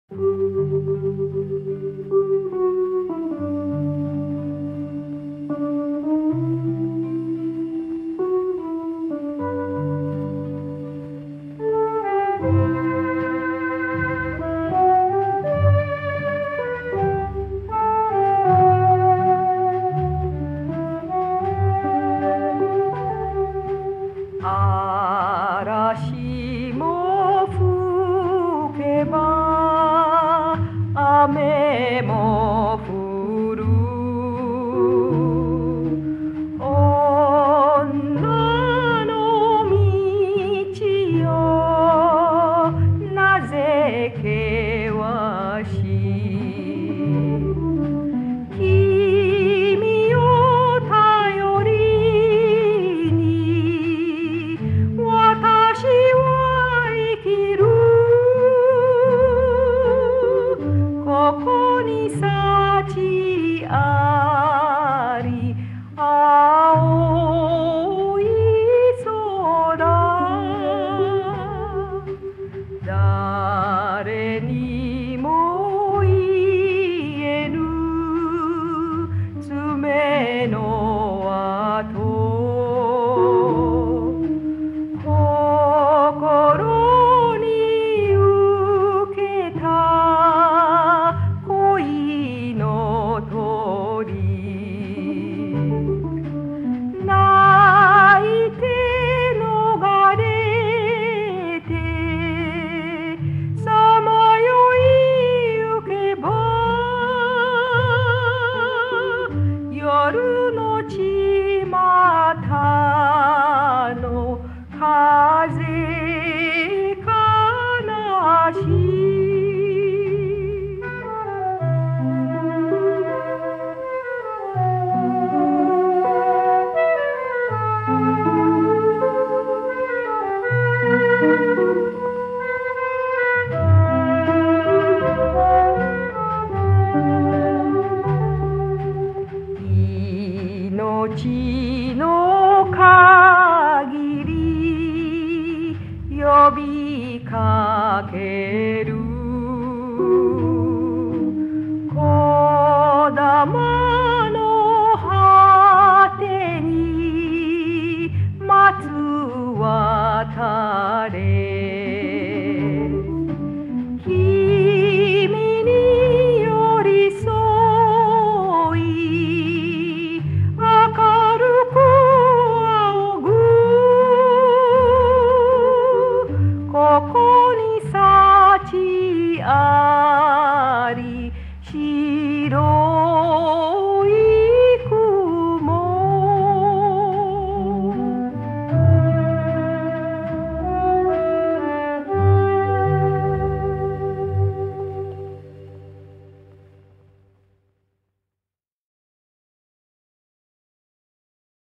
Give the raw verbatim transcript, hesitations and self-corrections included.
嵐も吹けば雨も降る女の道よなぜ険しい君を頼りに私は生きるここに幸あり青い空誰にも言えぬ爪の跡心に受けた恋の鳥泣いて逃れてさまよいゆけば夜の巷の風悲しい命の限り呼びかけるこだまの果てに松渡れ君に寄り添い明るく仰ぐここに幸あり